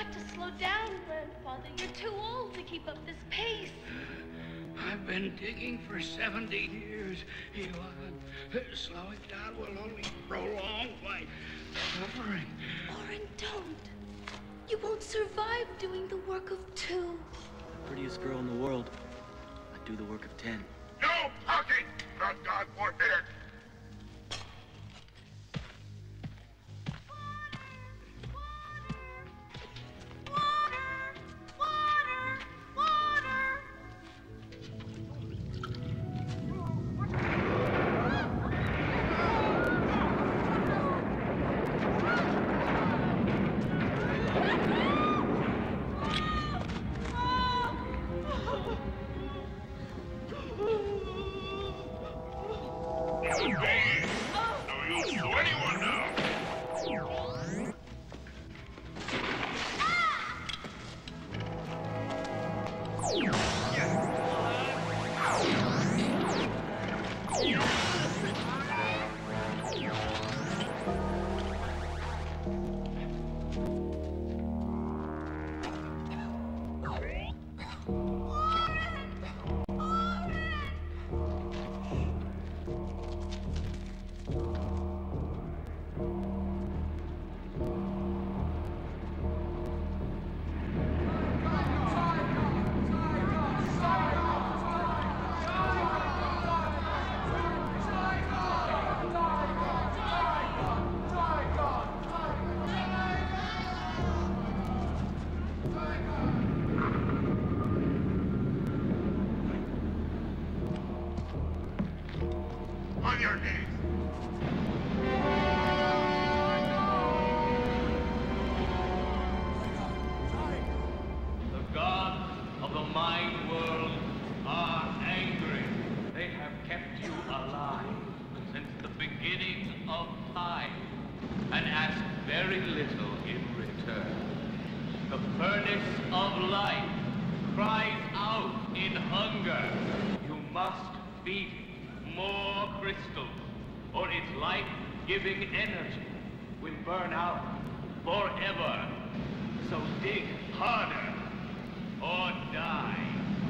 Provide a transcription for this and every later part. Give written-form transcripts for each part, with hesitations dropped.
got to slow down, Grandfather. You're too old to keep up this pace. I've been digging for 70 years, Elon. Slowing down will only prolong my suffering. Orin, don't. You won't survive doing the work of 2. The prettiest girl in the world. I'd do the work of 10. No talking! Not God forbid! On your knees. The gods of the mind world are angry. They have kept you alive since the beginning of time and ask very little in return. The furnace of life cries out in hunger. You must feed it more crystals, or its life-giving energy will burn out forever. So dig harder, or die.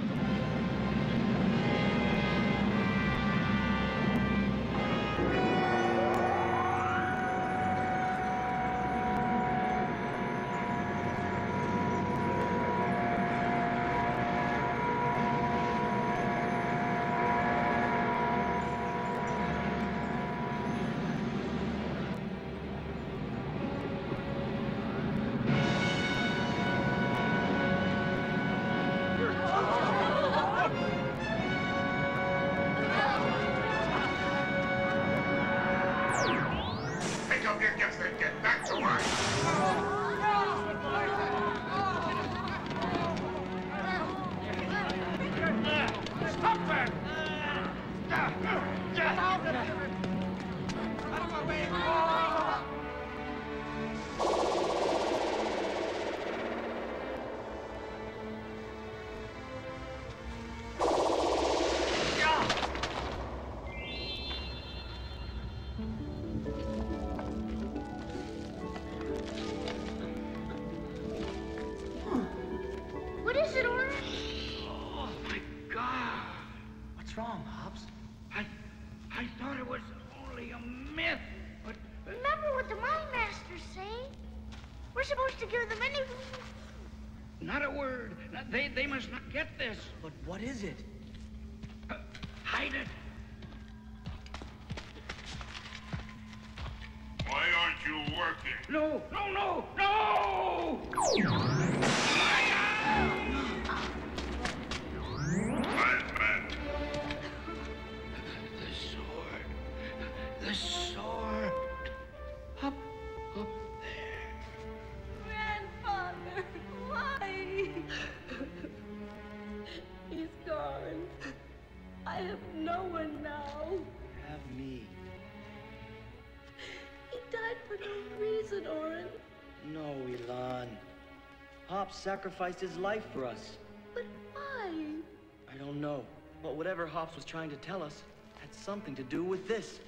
Get back to work! Stop that! Get out of here! Out of my way! What is it, Orin? Oh, my God. What's wrong, Hobbs? I thought it was only a myth, but... Remember what the Mind Masters say. We're supposed to give them any... Not a word. They must not get this. But what is it? Hide it. Why aren't you working? No! Madman! The sword. Up there. Grandfather, why? He's gone. I have no one now. Have me. He died for no reason, Orin. No, Elon. Hobbs sacrificed his life for us. But why? I don't know. But whatever Hobbs was trying to tell us had something to do with this.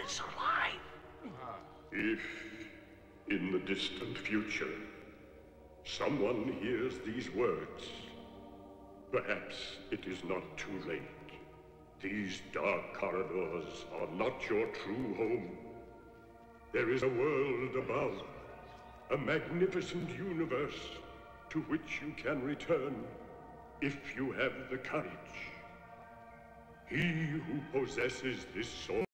is alive. If, in the distant future, someone hears these words, perhaps it is not too late. These dark corridors are not your true home. There is a world above, a magnificent universe to which you can return if you have the courage. He who possesses this soul